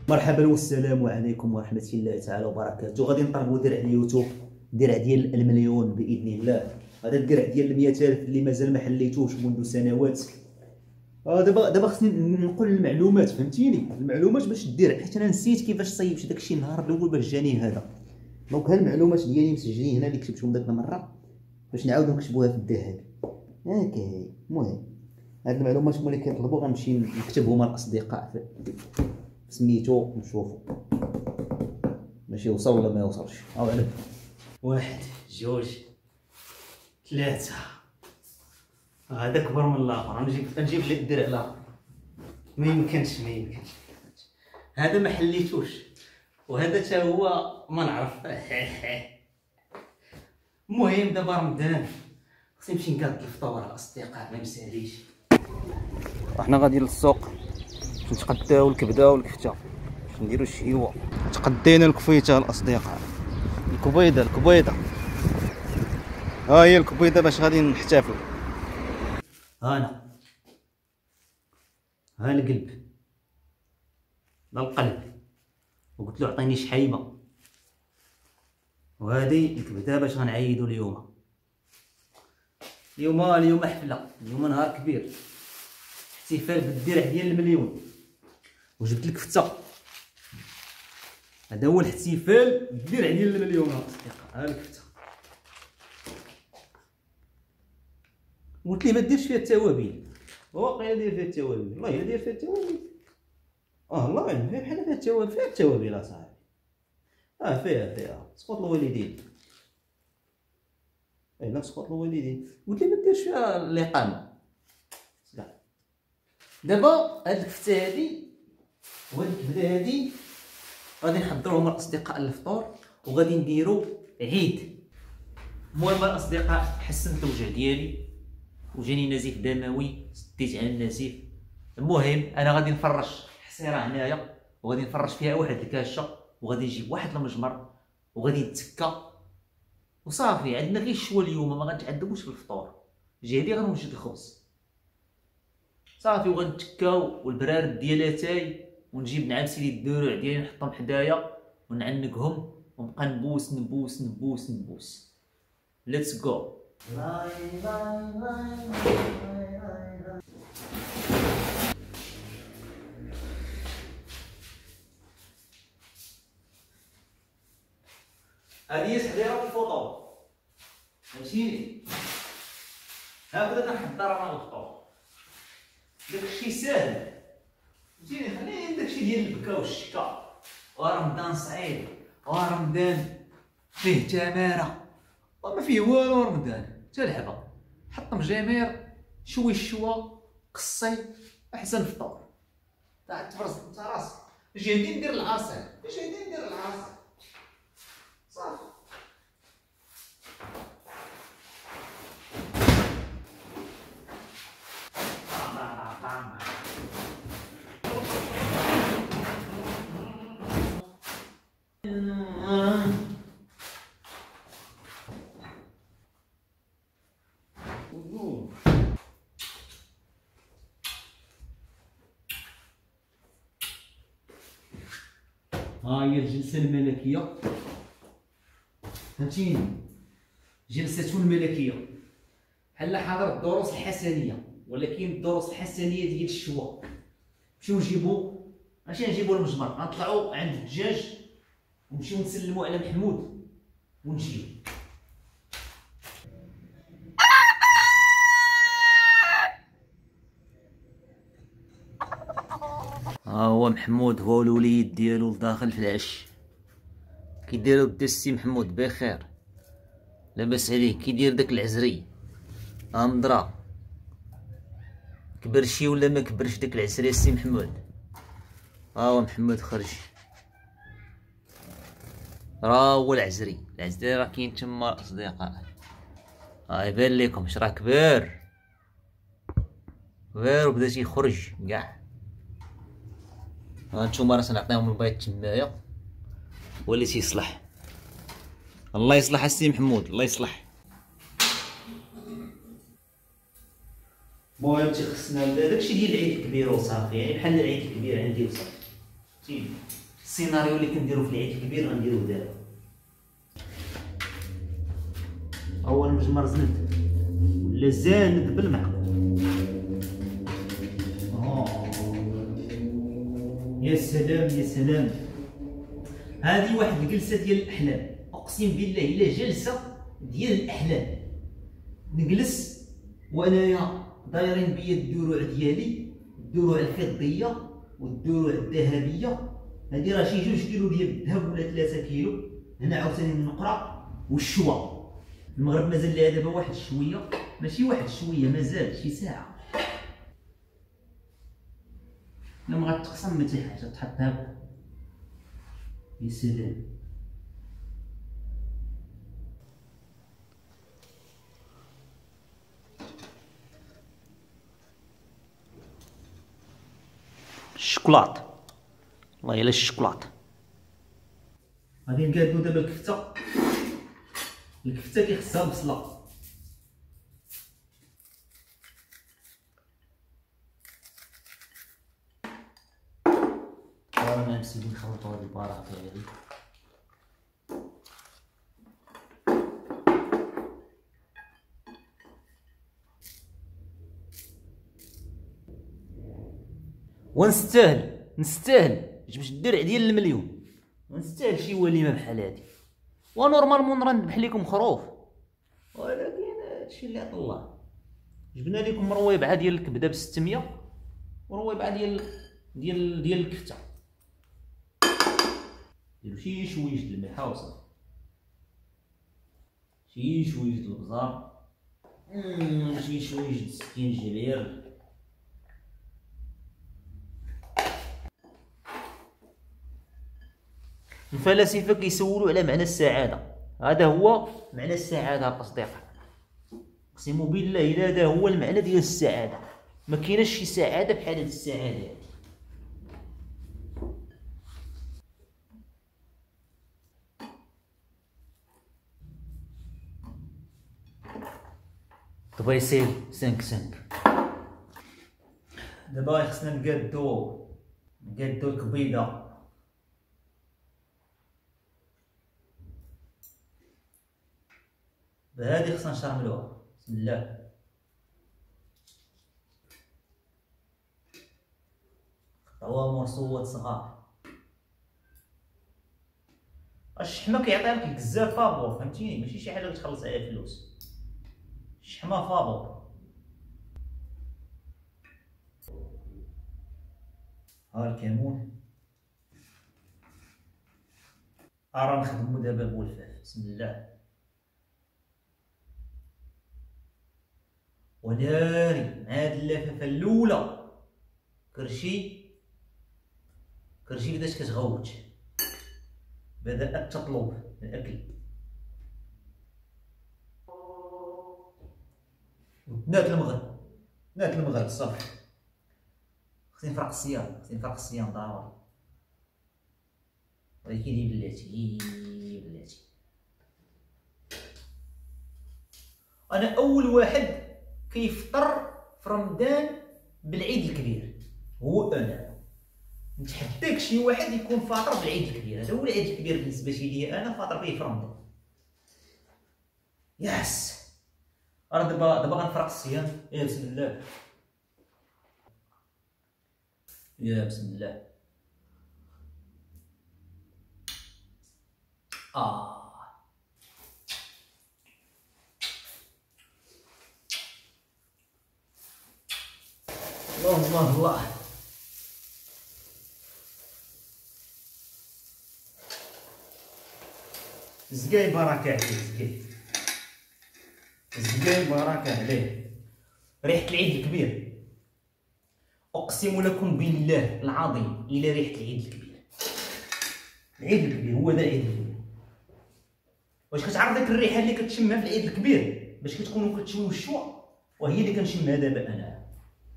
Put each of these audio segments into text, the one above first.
مرحبا والسلام عليكم ورحمة الله تعالى وبركاته. غادي نطلبوا درع اليوتيوب، درع ديال المليون بإذن الله. هذا الدرع ديال 100,000 اللي مازال ما حليتوش منذ سنوات. دابا خصني نقول المعلومات، فهمتيني؟ المعلومات باش دير، حيت انا نسيت كيفاش صيبت داكشي النهار الاول باش جاني هذا. دونك ها المعلومات ديالي مسجلين هنا اللي كتبتهم داك المره باش نعاودو نكتبوها في الذهب. هاكا المهم هاد المعلومات هما اللي كيطلبوا، غنمشي نكتبهم الاصدقاء في سميتو نشوفو باش يوصل ولا ما يوصلش. او على 1 2 3. هذا كبر من الاخر. نجيب لك الدرع الاخر. ما يمكنش هذا ما حليتوش، وهذا حتى هو ما نعرف. المهم دابا رمضان خصني نمشي نقاد الفطور الاصدقاء، ما مساليش. احنا غاديين للسوق باش نتقداو الكبده والكفته، باش نديرو الشهيوه. تقدينا الكفيته الاصدقاء، الكبيده ها هي الكبيده باش غادي نحتفلوا. ها القلب، القلب، وقلت له عطيني شحيبه. وهذه الكبده باش غنعيدوا اليوم حفله، اليوم نهار كبير، احتفال بالدرع ديال المليون. وجبت لك فتة، هذا هو الاحتفال بالدرع ديال المليون اصدقاء. ها الكفته، قلت ليه ما ديرش فيها التوابل. واقيلا دير فيها التوابل، والله الا دير فيها التوابل. الله اعلم، فيها بحال فيها التوابل، فيها التوابل اصاحبي. فيها سقوط الوالدين. لا سقوط الوالدين. قلت ليه ما ديرش فيها الاقامه. دابا هاد الكفته هادي وهاد الكبده هادي غادي نحضروهم الاصدقاء للفطور، وغادي نديرو عيد. المهم الاصدقاء، حسنت الوجه ديالي وجاني نزيف دموي، سديت على النزيف. المهم انا غادي نفرش حصيره هنايا، وغادي نفرش فيها واحد الكاشه، وغادي نجيب واحد المجمر، وغادي نتكا وصافي. عندنا غير الشوا اليوم، ما غنتعذبوش في الفطور. جهدي غنوجد الخبز صافي، وغنتكاو والبرارد ديالاتاي، ونجيب نعم سيدي الدروع ديالي نحطهم حدايا ونعنقهم، ونبقى نبوس. ليتس جو. هذه هي تحضيرات الفطور، فهمتيني؟ هكذا كنحضر انا الفطور. داكشي ساهل، فهمتيني؟ خليني داكشي ديال البكا والشكا. ورمضان صعيب، ورمضان فيه تماره، وما فيه والو. رمضان حتى لعبه، حط مجامير، شوي الشوا، قصي، احسن فطور. تفرز انت راسك. جايين ندير العصير، صافي. ها هي الجلسة الملكية، فهمتيني؟ جلسة الملكية بحال حاضر الدروس الحسنية، ولكن الدروس الحسنية ديال الشوا. نمشيو نجيبو، ماشي نجيبو المجمر، غنطلعو عند الدجاج ونمشيو نسلمو على محمود ونجيو. ها هو محمود، هو الوليد ديالو لداخل في العش. كيديرو بدا السي محمود بخير؟ لاباس عليه؟ كيدير داك العزري؟ مضرا كبر شي ولا ما كبرش داك العزري السي محمود؟ ها هو محمود خرج، راه هو العزري راه كاين تما الاصدقاء. يبان لكم راه كبر وبدا تيخرج كاع. هانتوما راه سنعطيهم البيض تمايا، واللي تيصلح. الله يصلح السي محمود، الله يصلح. المهم تيخصنا داكشي ديال العيد الكبير وصافي، يعني بحال العيد الكبير عندي وصافي. فهمتيني؟ السيناريو اللي كنديرو في العيد الكبير غنديروه دابا. هو المجمر زند ولا زاند بالماء. يا سلام يا سلام، هذه واحد الجلسه ديال الاحلام، اقسم بالله الا جلسه ديال الاحلام. نجلس وانايا دايرين بيا الدروع ديالي، الدروع الفضيه والدروع الذهبيه. هذه راه شي 2 كيلو ديال الذهب ولا 3 كيلو. هنا عاوتاني النقره والشوا. المغرب مازال لها دابا واحد شويه، ماشي واحد شويه، مازال شي ساعه. لما غتقسم ما حتى حاجه تحط هكا. يا سلام. الشوكولاط، والله الا الشوكولاط. غادي نقادو دابا الكفته. الكفته كيخصها بصله. رانا نسيو نخلطو هاد البراكه هادي. ونستاهل جبت الدرع ديال المليون، ونستاهل شي وليمه بحال هادي. ونورمالمون راه نذبح لكم خروف، ولكن هادشي اللي عطا الله. جبنا لكم رويبعه ديال الكبده ب600 ورويبعه ديال الكفته. ديروا شي شويش د الملحه وصافي، شي شويش د البزار، شي شويش د السكينجبير. الفلاسفه كيسولوا على معنى السعاده. هذا هو معنى السعاده الاصدقاء. اقسم بالله الا هذا هو المعنى ديال السعاده. ما كايناش شي سعاده بحال هاد السعاده هادي. طبيسيل 5 دابا خصنا نقادو الكبيده. بهادي خصنا نشرملوها. بسم الله. خطوه مرصوات صغار. الشحمه كيعطي لك بزاف فابور، فهمتيني؟ ماشي شي حاجه كتخلص عليها فلوس. الشحمه فابور. ها الكمون. راه نخدمو دابا بولفاف. بسم الله. وناري مع هاد اللفافه الاولى. كرشي بدات كتغوت، بدات تطلب الاكل. نات المغرب صافي. خصني نفرق الصيام ضروري. ولكن بلاتي انا اول واحد كيفطر في رمضان بالعيد الكبير هو انا. نتحداك شي واحد يكون فاطر بالعيد الكبير. هذا هو العيد الكبير بالنسبه لي، انا فاطر به في رمضان. ياس. انا دابا غنفرق الصيام. يا بسم الله. يا بسم الله. الله. زكاي بركه عليه. زكاي بركه عليه. ريحه العيد الكبير. اقسم لكم بالله العظيم الى ريحه العيد الكبير. العيد الكبير هو ذا العيد الكبير. واش كتعرف ديك الريحه اللي كتشمها في العيد الكبير باش كتكونوا كتشويو الشوا؟ وهي اللي كنشمها دابا انا.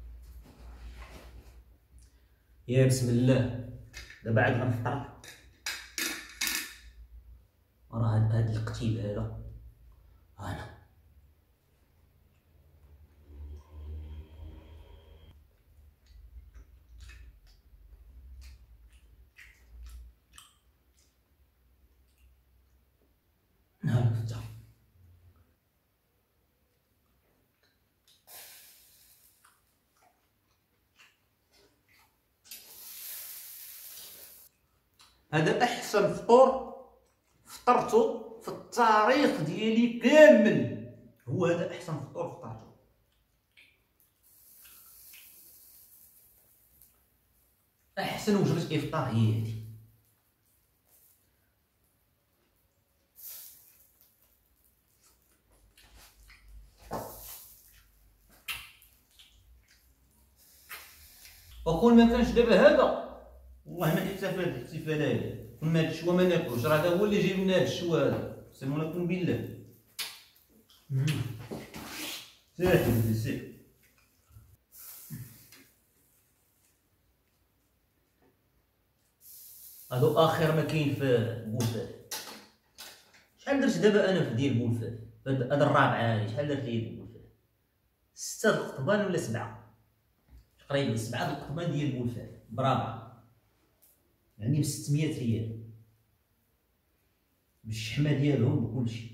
يا بسم الله. دابا عاد غنفطر. راه هاد القتيب هذا انا هذا احسن فطور فطرته في التاريخ ديالي كامل. هو هذا احسن فطور فطرته. احسن وجبه افطار هي هذه. وكون ما كانش دابا هذا والله ما احتفل الاحتفال هذا. كون ما هاد الشوا ما ناكلوش، راه هذا هو اللي جايب لنا هاد الشوا هذا. سمونا لكم بالله. ساهل ساهل. هادو اخر ما كاين في بولفات. شحال درت دابا انا في ديال بولفات؟ هاد الرابعه هادي شحال درت لي ديال بولفات؟ 6 د القطبان ولا 7؟ تقريبا 7 د القطبان ديال بولفات برابعه، يعني ب 600 ريال بالشحمه ديالهم بكلشي.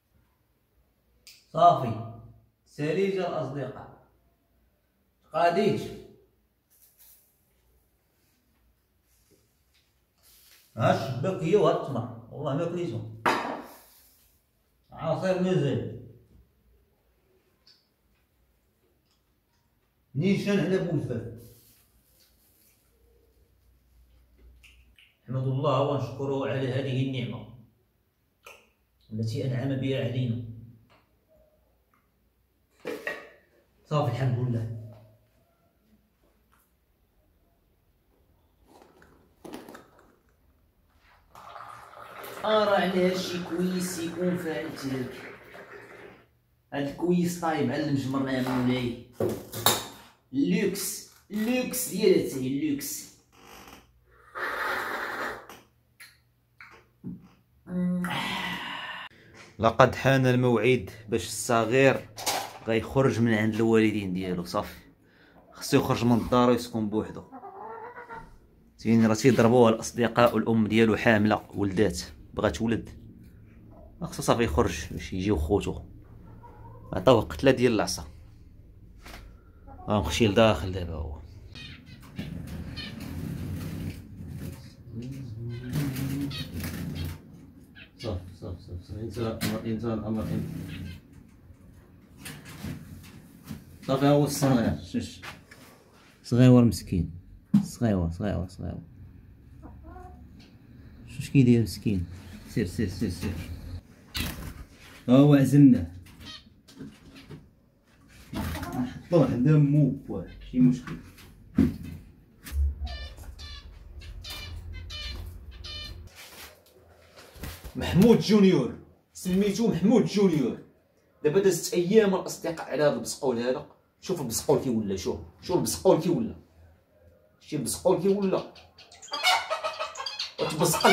صافي ساليجه الاصدقاء تقاديت. ها الشباك هي وها التمر والله ما كليتهم. عصير مازال نيشان على بولفات. نحمد الله ونشكره على هذه النعمة التي أنعم بها علينا. صافي الحمد لله. أرى على هادشي كويس يكون فاعل تلك. هاد الكويس طايب على المجمر يا مولاي. اللوكس اللوكس ديال هاتاهي اللوكس. لقد حان الموعد باش الصغير غيخرج من عند الوالدين ديالو. صافي خصو يخرج من الدار ويسكن بوحدو. راه تيضربوها الاصدقاء والام ديالو حامله ولدات بغات ولد، خصو صافي يخرج باش يجيو خوتو. عطاوه قتله ديال العصا. غنمشي لداخل دابا هو. صافي صافي صافي انت الامر صافي. هو الصغير شوش صغيور مسكين. صغيور شوش كيدير مسكين. سير ها هو عزلناه نحطوه عند مو ماشي مشكل. محمود جونيور سميتو محمود جونيور. دابا دازت ايام الاصدقاء على هذا البسقول هذا. شوف البسقول كي ولا. شوف البسقول كي ولا. شتي البسقول كي ولا. وتبسقل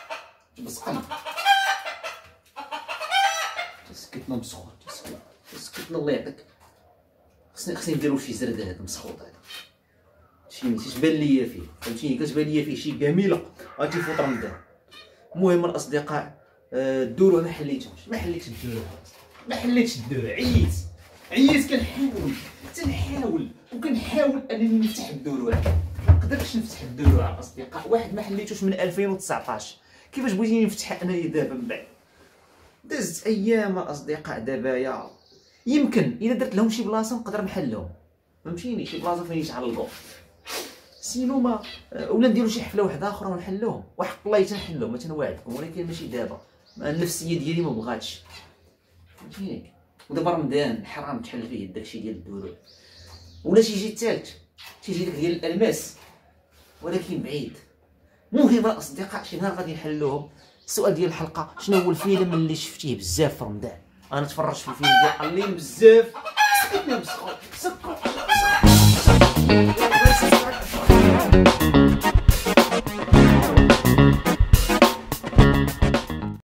تسكتنا مسخوط. تسكتنا الله يعطيك. خصني نديرو شي زرد هذا مسخوط هذا. شي تبان ليا فيه فهمتيني. كتبان ليا فيه شي جميله غادي تفوت رمضان. المهم الاصدقاء الدورو ما حليتهمش. ما حليتش الدورو. عييت كنحاول وكنحاول انني نفتح الدورو. ما قدرتش نفتح الدورو على الاصدقاء. واحد ما حليتوش من 2019. كيفاش بغيتيني نفتح انايا دابا من بعد؟ دازت ايام الاصدقاء. دابا يا يمكن الا درت لهم شي بلاصه نقدر نحلهم فهمتيني. شي بلاصه فين يتعلقوا سينو ما ولا نديرو شي حفله واحده اخرى ونحلوهم. وحق الله تنحلوهم ما تنوعدكم. ولكن ماشي دابا. النفسيه ديالي ما بغاتش فهمتيني. ودابا رمضان حرام تحل فيه داكشي ديال الدورو. ولا تيجي الثالث تيجي داك ديال الالماس ولكن بعيد. المهم الاصدقاء شي نهار غادي نحلوهم. السؤال ديال الحلقه شنو هو الفيلم اللي شفتيه بزاف في رمضان؟ انا تفرجت في الفيلم ديال قليل بزاف. سكتنا بسخون سكر.